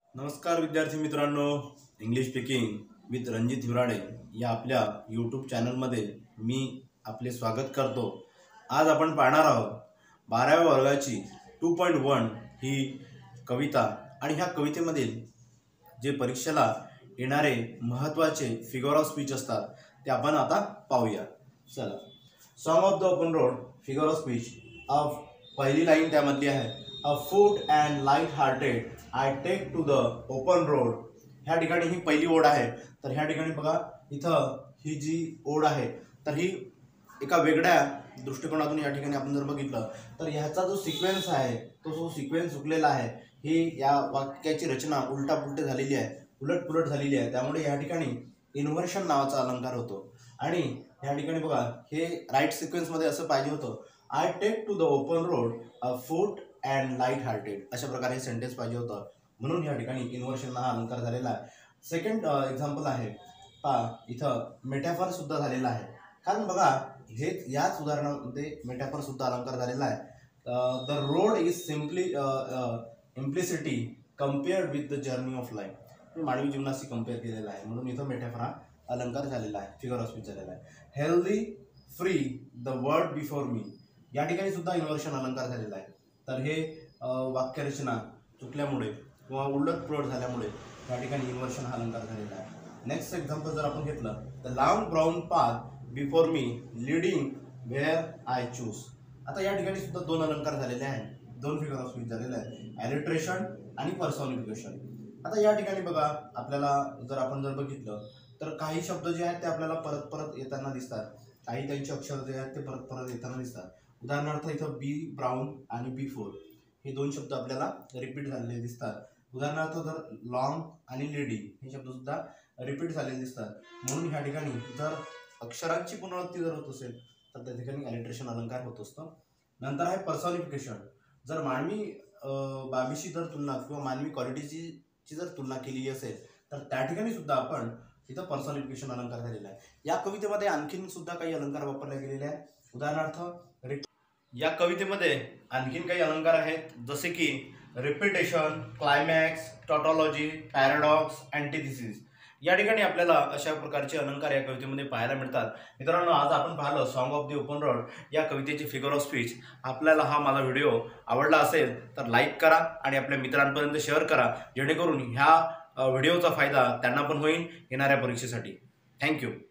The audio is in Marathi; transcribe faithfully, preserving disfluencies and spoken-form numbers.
नमस्कार विद्यार्थी मित्रांनो, English speaking with Ranjit Hiwarade या आपल्या यूट्यूब चॅनलमध्ये मी आपले स्वागत करतो। आज आपण पाहणार आहोत बाराव्या वर्गाची टू पॉइंट वन ही कविता आणि ह्या कवितेमधील जे परीक्षेला येणारे महत्त्वाचे फिगर ऑफ स्पीच असतात ते आपण आता पाहूया। चला, song of the open road figure of speech of पहिली लाईन त्यामधली आहे, afoot and lighthearted I take to the open road. ह्या ठिकाणी ही पहिली ओळ आहे। तर ह्या ठिकाणी बघा, इथं ही जी ओळ आहे तर ही एका वेगळ्या दृष्टिकोनातून या ठिकाणी आपण जर बघितलं तर ह्याचा जो सिक्वेन्स आहे तो जो सिक्वेन्स चुकलेला आहे। ही या वाक्याची रचना उलटापुलट झालेली आहे, उलटपुलट झालेली आहे, त्यामुळे या ठिकाणी इन्व्हर्शन नावाचा अलंकार होतो। आणि ह्या ठिकाणी बघा, हे राईट सिक्वेन्समध्ये असं पाहिजे होतं, I take to the open road afoot and lighthearted, अशा प्रकारे हे सेंटेन्स पाहिजे होतं, म्हणून या ठिकाणी इन्व्हर्शन हा अलंकार झालेला आहे। सेकंड एक्झाम्पल आहे पहा, इथं मेटॅफर सुद्धा झालेला आहे, कारण बघा हे याच उदाहरणामध्ये मेटॅफर सुद्धा अलंकार झालेला आहे। The road is simply implicitly compared with the journey of life, मानवी जीवनाशी कम्पेअर केलेला आहे, म्हणून इथं मेटॅफर हा अलंकार झालेला आहे, फिगर ऑफ स्पीच झालेला आहे। Healthy free the world before me, या ठिकाणी सुद्धा इन्व्हर्शन अलंकार झालेला आहे। तर हे वाक्यरचना चुकल्यामुळे किंवा उलटपुलट झाल्यामुळे या ठिकाणी इन्व्हर्शन हा अलंकार झालेला आहे। नेक्स्ट एक्झाम्पल जर आपण घेतलं, the long brown path before me leading where I choose, आता या ठिकाणी सुद्धा दोन अलंकार झालेले आहेत, दोन फिगर ऑफ स्पीच झालेले आहेत, ॲलिट्रेशन आणि पर्सॉनिफिकेशन। आता या ठिकाणी बघा, आपल्याला जर आपण जर बघितलं तर काही शब्द जे आहेत ते आपल्याला परत परत येताना दिसतात, काही त्यांचे अक्षर जे आहेत ते परत परत येताना दिसतात। उदाहरणार्थ इथं बी ब्राऊन आणि बी फोर हे दोन शब्द आपल्याला रिपीट झालेले दिसतात। उदाहरणार्थ जर लॉंग आणि लेडी हे शब्द सुद्धा रिपीट झालेले दिसतात, म्हणून ह्या ठिकाणी जर अक्षरांची पुनरावृत्ती जर होत असेल तर त्या ठिकाणी ॲलिट्रेशन अलंकार होत असतं। नंतर आहे पर्सॉनिफिकेशन, जर मानवी बाबीशी जर तुलना किंवा मानवी क्वालिटीची जर तुलना केली असेल तर त्या ठिकाणी सुद्धा आपण इथं पर्सॉनिफिकेशन अलंकार झालेला आहे। या कवितेमध्ये आणखीन सुद्धा काही अलंकार वापरले गेलेले आहेत। उदाहरणार्थ या कवितेमध्ये आणखीन काही अलंकार आहेत, जसे की repetition, climax, tautology, paradox, antithesis. या ठिकाणी आपल्याला अशा प्रकारचे अलंकार या कवितेमध्ये पाहायला मिळतात। मित्रांनो, आज आपण पाहिलं song of the open road या कवितेची फिगर ऑफ स्पीच। आपल्याला हा माझा व्हिडिओ आवडला असेल तर लाईक करा आणि आपल्या मित्रांपर्यंत शेअर करा, जेणेकरून ह्या व्हिडिओचा फायदा त्यांना पण होईल येणाऱ्या परीक्षेसाठी। थँक्यू।